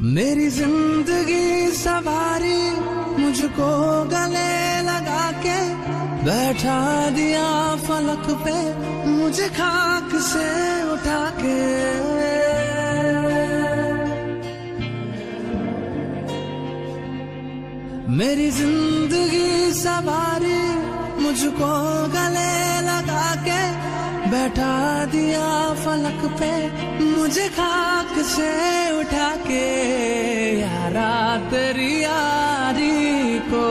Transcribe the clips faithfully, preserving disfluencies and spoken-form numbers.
मेरी जिंदगी सवारी मुझको गले लगा के बैठा दिया फलक पे मुझे खाक से उठा के। मेरी जिंदगी सवारी मुझको गले लगा के बैठा दिया फलक पे मुझे खाक से उठा के। यारा तेरी यारी को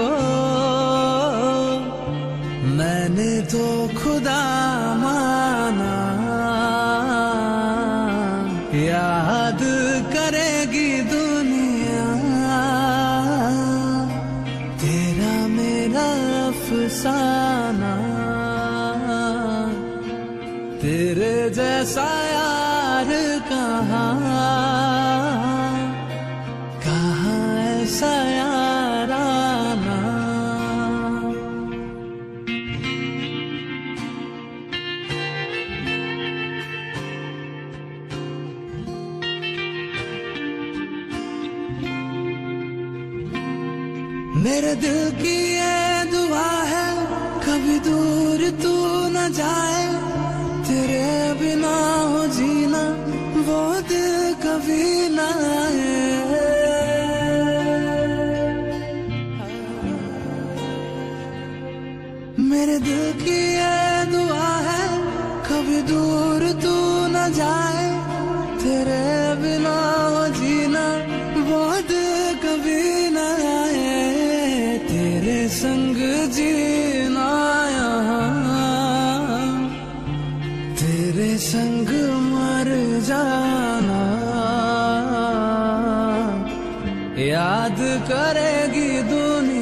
मैंने तो खुदा माना, याद करेगी दुनिया तेरा मेरा अफसाना। तेरे जैसा यार कहाँ कहाँ ऐसा याराना। मेरे दिल की ये दुआ है कभी दूर तू न जाए, तेरे बिना हो जीना वो दिल कभी ना आए। मेरे दिल की ये दुआ है कभी दूर तू न जाए, तेरे बिना हो जीना वो दिल कभी ना आए। तेरे संग जीना यहाँ तेरे संग मर जाना, याद करेगी दुनिया